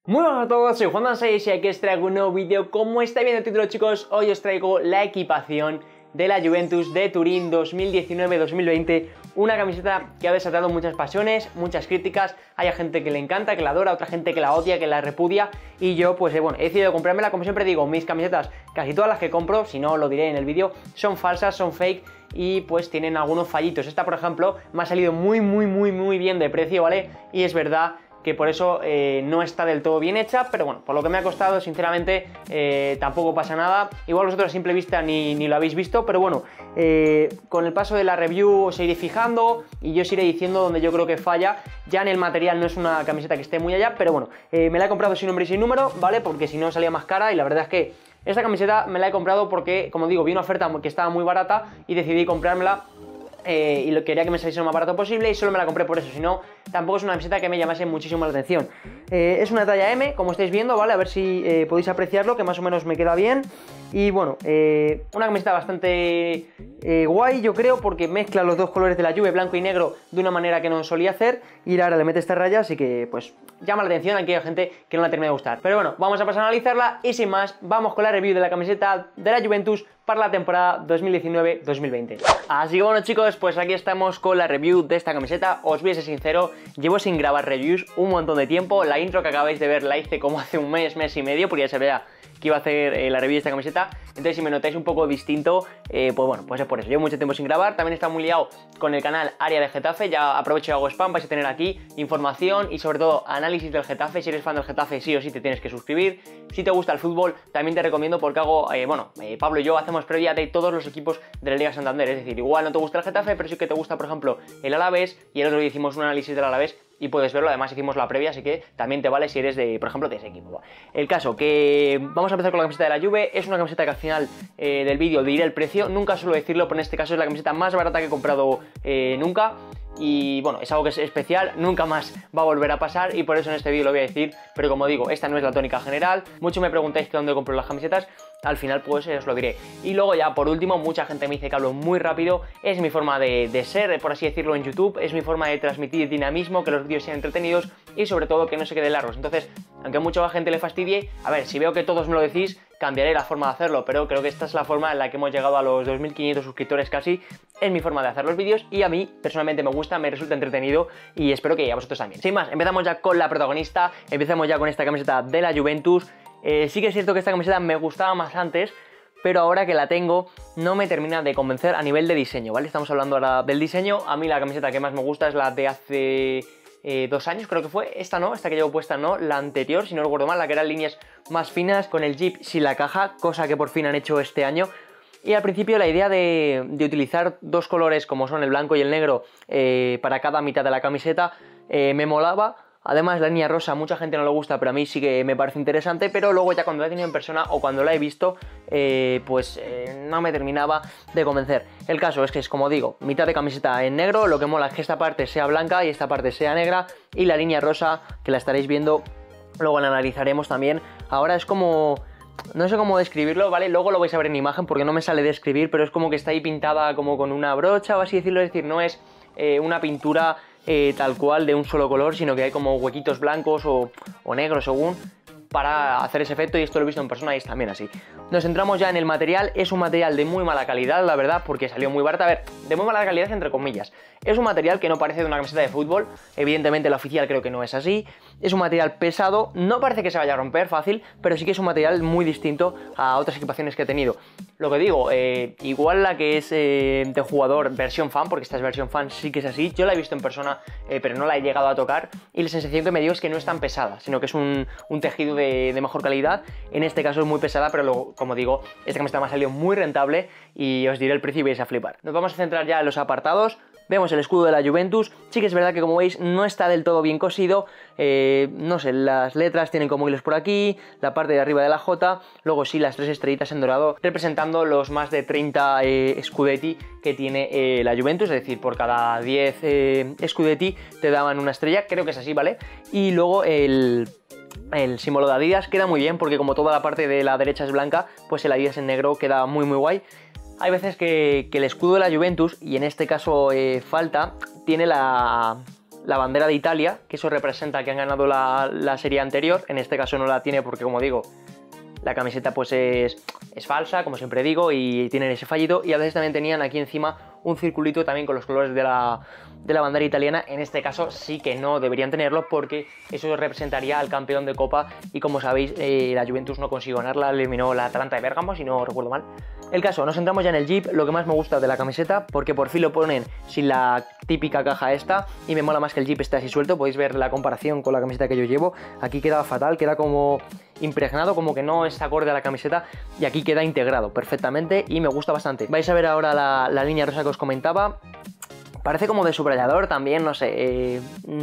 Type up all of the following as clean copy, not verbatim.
Muy buenas a todos, soy Juan6 y aquí os traigo un nuevo vídeo. Como estáis viendo el título, chicos, hoy os traigo la equipación de la Juventus de Turín 2019-2020. Una camiseta que ha desatado muchas pasiones, muchas críticas. Hay gente que le encanta, que la adora, otra gente que la odia, que la repudia. Y yo, pues bueno, he decidido comprármela. Como siempre digo, mis camisetas, casi todas las que compro, si no lo diré en el vídeo, son falsas, son fake y pues tienen algunos fallitos. Esta, por ejemplo, me ha salido muy bien de precio, ¿vale? Y es verdad que por eso no está del todo bien hecha, pero bueno, por lo que me ha costado, sinceramente, tampoco pasa nada. Igual vosotros a simple vista ni lo habéis visto, pero bueno, con el paso de la review os iré fijando y yo os iré diciendo donde yo creo que falla. Ya en el material no es una camiseta que esté muy allá, pero bueno, me la he comprado sin nombre y sin número, ¿vale? Porque si no salía más cara y la verdad es que esta camiseta me la he comprado porque, como digo, vi una oferta que estaba muy barata y decidí comprármela. Y quería que me saliese lo más barato posible y solo me la compré por eso, si no, tampoco es una camiseta que me llamase muchísimo la atención. Es una talla M, como estáis viendo, ¿vale? A ver si podéis apreciarlo, que más o menos me queda bien. Y bueno, una camiseta bastante guay, yo creo, porque mezcla los dos colores de la Juve, blanco y negro, de una manera que no solía hacer. Y ahora le mete esta raya, así que pues llama la atención a aquella gente que no la termina de gustar. Pero bueno, vamos a pasar a analizarla y sin más, vamos con la review de la camiseta de la Juventus para la temporada 2019-2020. Así que bueno, chicos, pues aquí estamos con la review de esta camiseta. Os voy a ser sincero, llevo sin grabar reviews un montón de tiempo. La intro que acabáis de ver la hice como hace un mes y medio, porque ya se vea que iba a hacer la review de esta camiseta. Entonces si me notáis un poco distinto, pues bueno, pues es por eso. Llevo mucho tiempo sin grabar, también está muy liado con el canal Área de Getafe. Ya aprovecho y hago spam, vais a tener aquí información y sobre todo análisis del Getafe. Si eres fan del Getafe, sí o sí te tienes que suscribir. Si te gusta el fútbol, también te recomiendo porque hago, Pablo y yo hacemos previa de todos los equipos de la Liga Santander. Es decir, igual no te gusta el Getafe, pero sí que te gusta, por ejemplo, el Alavés, y el otro día hicimos un análisis del Alavés y puedes verlo. Además hicimos la previa, así que también te vale si eres de, por ejemplo, de ese equipo. El caso, que vamos a empezar con la camiseta de la Juve. Es una camiseta que al final del vídeo diré el precio. Nunca suelo decirlo, pero en este caso es la camiseta más barata que he comprado nunca. Y bueno, es algo que es especial, nunca más va a volver a pasar y por eso en este vídeo lo voy a decir. Pero como digo, esta no es la tónica general. Mucho me preguntáis que dónde compro las camisetas. Al final pues os lo diré. Y luego ya por último, mucha gente me dice que hablo muy rápido. Es mi forma de ser, por así decirlo, en YouTube. Es mi forma de transmitir dinamismo, que los vídeos sean entretenidos y sobre todo que no se queden largos. Entonces, aunque a mucha gente le fastidie, a ver, si veo que todos me lo decís, cambiaré la forma de hacerlo, pero creo que esta es la forma en la que hemos llegado a los 2500 suscriptores casi. Es mi forma de hacer los vídeos y a mí personalmente me gusta, me resulta entretenido y espero que a vosotros también. Sin más, empezamos ya con la protagonista, empezamos ya con esta camiseta de la Juventus. Sí que es cierto que esta camiseta me gustaba más antes, pero ahora que la tengo no me termina de convencer a nivel de diseño, ¿vale? Estamos hablando ahora del diseño. A mí la camiseta que más me gusta es la de hace 2 años, creo que fue. Esta no, esta que llevo puesta no, la anterior, si no recuerdo mal, la que eran líneas más finas con el jeep sin la caja, cosa que por fin han hecho este año. Y al principio la idea de utilizar dos colores como son el blanco y el negro para cada mitad de la camiseta me molaba. Además la línea rosa a mucha gente no le gusta, pero a mí sí que me parece interesante. Pero luego ya cuando la he tenido en persona o cuando la he visto, no me terminaba de convencer. El caso es que es, como digo, mitad de camiseta en negro. Lo que mola es que esta parte sea blanca y esta parte sea negra. Y la línea rosa, que la estaréis viendo, luego la analizaremos también. Ahora es como... no sé cómo describirlo, ¿vale? Luego lo vais a ver en imagen porque no me sale de escribir, pero es como que está ahí pintada como con una brocha o así decirlo. Es decir, no es una pintura tal cual de un solo color, sino que hay como huequitos blancos o negros según, para hacer ese efecto, y esto lo he visto en persona y es también así. Nos centramos ya en el material. Es un material de muy mala calidad, la verdad, porque salió muy barata. A ver, de muy mala calidad entre comillas. Es un material que no parece de una camiseta de fútbol. Evidentemente la oficial creo que no es así. Es un material pesado, no parece que se vaya a romper fácil, pero sí que es un material muy distinto a otras equipaciones que he tenido. Lo que digo, igual la que es de jugador versión fan, porque esta es versión fan, sí que es así. Yo la he visto en persona, pero no la he llegado a tocar, y la sensación que me dio es que no es tan pesada, sino que es un tejido de mejor calidad. En este caso es muy pesada, pero luego, como digo, esta camiseta me ha salido muy rentable y os diré el precio y vais a flipar. Nos vamos a centrar ya en los apartados. Vemos el escudo de la Juventus. Sí que es verdad que, como veis, no está del todo bien cosido. No sé, las letras tienen como hilos por aquí, la parte de arriba de la J, luego sí las 3 estrellitas en dorado representando los más de 30 Scudetti que tiene la Juventus. Es decir, por cada 10 Scudetti te daban una estrella, creo que es así, ¿vale? Y luego el símbolo de Adidas queda muy bien porque como toda la parte de la derecha es blanca, pues el Adidas en negro queda muy guay. Hay veces que el escudo de la Juventus, y en este caso falta, tiene la la bandera de Italia, que eso representa que han ganado la serie anterior. En este caso no la tiene porque, como digo, la camiseta pues es falsa, como siempre digo, y tienen ese fallido. Y a veces también tenían aquí encima un circulito también con los colores de la bandera italiana. En este caso sí que no deberían tenerlo porque eso representaría al campeón de Copa, y como sabéis la Juventus no consiguió ganarla, eliminó la Atalanta de Bérgamo, si no recuerdo mal. El caso, nos centramos ya en el Jeep, lo que más me gusta de la camiseta, porque por fin lo ponen sin la típica caja esta, y me mola más que el Jeep esté así suelto. Podéis ver la comparación con la camiseta que yo llevo. Aquí queda fatal, queda como impregnado, como que no es acorde a la camiseta, y aquí queda integrado perfectamente y me gusta bastante. Vais a ver ahora la línea rosa que os comentaba. Parece como de subrayador también, no sé,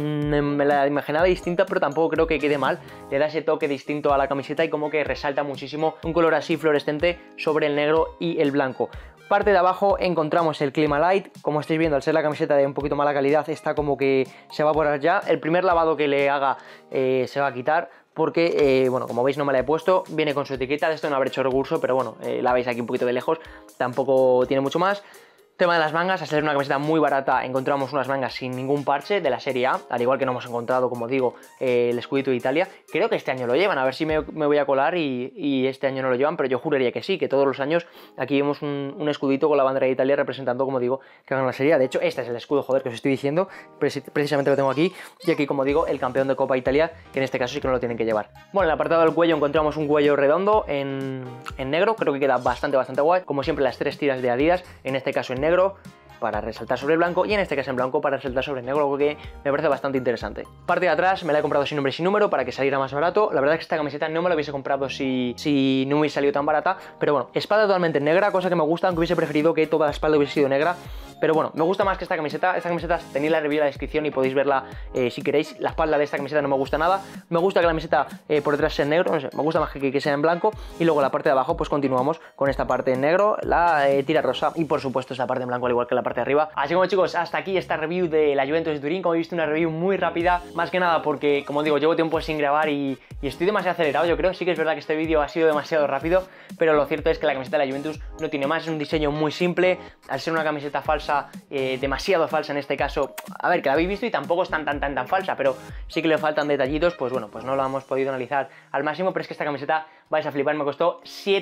me la imaginaba distinta, pero tampoco creo que quede mal. Le da ese toque distinto a la camiseta y como que resalta muchísimo un color así fluorescente sobre el negro y el blanco. Parte de abajo encontramos el Clima Light. Como estáis viendo, al ser la camiseta de un poquito mala calidad, está como que se va a borrar ya. El primer lavado que le haga se va a quitar, porque, bueno, como veis no me la he puesto, viene con su etiqueta. De esto no habré hecho recurso, pero bueno, la veis aquí un poquito de lejos, tampoco tiene mucho más. Tema de las mangas, al ser una camiseta muy barata, encontramos unas mangas sin ningún parche de la Serie A, al igual que no hemos encontrado, como digo, el Scudetto de Italia. Creo que este año lo llevan, a ver si me voy a colar y este año no lo llevan, pero yo juraría que sí, que todos los años aquí vemos un escudito con la bandera de Italia representando, como digo, que hagan la Serie A. De hecho, este es el escudo, joder, que os estoy diciendo, precisamente lo tengo aquí, y aquí, como digo, el campeón de Copa Italia, que en este caso sí que no lo tienen que llevar. Bueno, en el apartado del cuello encontramos un cuello redondo en negro, creo que queda bastante guay. Como siempre, las tres tiras de Adidas, en este caso en negro, para resaltar sobre el blanco, y en este caso en blanco para resaltar sobre el negro, algo que me parece bastante interesante. Parte de atrás me la he comprado sin nombre y sin número para que saliera más barato. La verdad es que esta camiseta no me la hubiese comprado si no hubiese salido tan barata, pero bueno, espalda totalmente negra, cosa que me gusta, aunque hubiese preferido que toda la espalda hubiese sido negra. Pero bueno, me gusta más que esta camiseta. Esta camiseta tenéis la review en la descripción y podéis verla si queréis. La espalda de esta camiseta no me gusta nada. Me gusta que la camiseta por detrás sea en negro, no sé, me gusta más que sea en blanco. Y luego la parte de abajo pues continuamos con esta parte en negro, la tira rosa, y por supuesto esta parte en blanco al igual que la parte de arriba. Así que bueno, chicos, hasta aquí esta review de la Juventus de Turín. Como he visto, una review muy rápida, más que nada porque, como digo, llevo tiempo sin grabar y estoy demasiado acelerado, yo creo. Sí que es verdad que este vídeo ha sido demasiado rápido, pero lo cierto es que la camiseta de la Juventus no tiene más, es un diseño muy simple. Al ser una camiseta falsa, demasiado falsa en este caso, a ver, que la habéis visto y tampoco es tan falsa, pero sí que le faltan detallitos, pues bueno, pues no lo hemos podido analizar al máximo. Pero es que esta camiseta, vais a flipar, me costó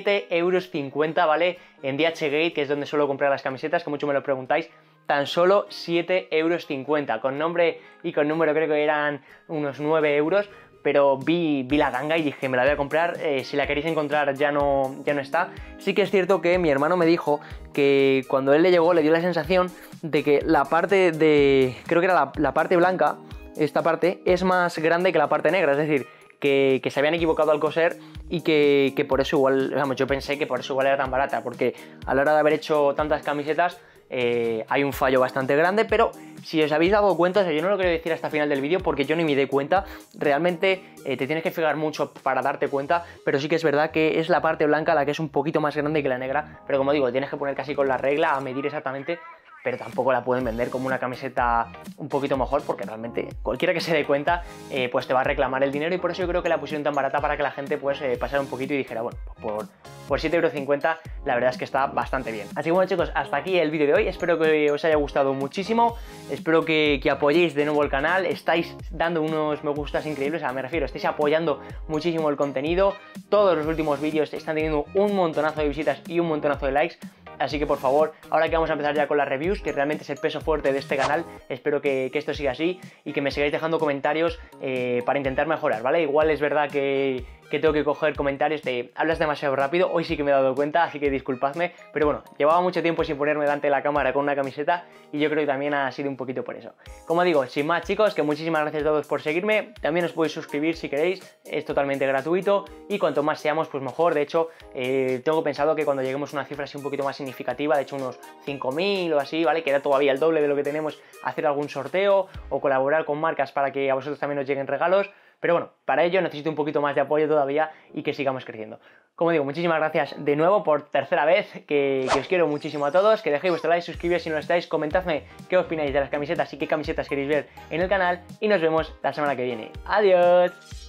7,50 €, ¿vale? En DHgate, que es donde suelo comprar las camisetas, que mucho me lo preguntáis. Tan solo 7,50 €, con nombre y con número creo que eran unos 9 €, pero vi la ganga y dije, me la voy a comprar. Si la queréis encontrar ya no está. Sí que es cierto que mi hermano me dijo que cuando él le llegó le dio la sensación de que la parte de, creo que era la parte blanca, esta parte es más grande que la parte negra, es decir, que se habían equivocado al coser y que por eso igual, vamos, yo pensé que por eso igual era tan barata, porque a la hora de haber hecho tantas camisetas hay un fallo bastante grande. Pero si os habéis dado cuenta, o sea, yo no lo quiero decir hasta el final del vídeo porque yo ni me di cuenta, realmente te tienes que fijar mucho para darte cuenta, pero sí que es verdad que es la parte blanca la que es un poquito más grande que la negra, pero como digo, tienes que poner casi con la regla a medir exactamente, pero tampoco la pueden vender como una camiseta un poquito mejor, porque realmente cualquiera que se dé cuenta pues te va a reclamar el dinero, y por eso yo creo que la pusieron tan barata, para que la gente pues pasara un poquito y dijera, bueno, por 7,50 € la verdad es que está bastante bien. Así que bueno, chicos, hasta aquí el vídeo de hoy, espero que os haya gustado muchísimo, espero que apoyéis de nuevo el canal, estáis dando unos me gustas increíbles, o sea, me refiero, estáis apoyando muchísimo el contenido, todos los últimos vídeos están teniendo un montonazo de visitas y un montonazo de likes. Así que por favor, ahora que vamos a empezar ya con las reviews, que realmente es el peso fuerte de este canal, espero que esto siga así y que me sigáis dejando comentarios para intentar mejorar, ¿vale? Igual es verdad que tengo que coger comentarios de hablas demasiado rápido, hoy sí que me he dado cuenta, así que disculpadme, pero bueno, llevaba mucho tiempo sin ponerme delante de la cámara con una camiseta y yo creo que también ha sido un poquito por eso. Como digo, sin más, chicos, que muchísimas gracias a todos por seguirme, también os podéis suscribir si queréis, es totalmente gratuito y cuanto más seamos pues mejor. De hecho, tengo pensado que cuando lleguemos a una cifra así un poquito más significativa, de hecho unos 5.000 o así, ¿vale? Que era todavía el doble de lo que tenemos, hacer algún sorteo o colaborar con marcas para que a vosotros también os lleguen regalos. Pero bueno, para ello necesito un poquito más de apoyo todavía y que sigamos creciendo. Como digo, muchísimas gracias de nuevo por tercera vez, que os quiero muchísimo a todos, que dejéis vuestro like, suscribiros si no lo estáis, comentadme qué opináis de las camisetas y qué camisetas queréis ver en el canal y nos vemos la semana que viene. ¡Adiós!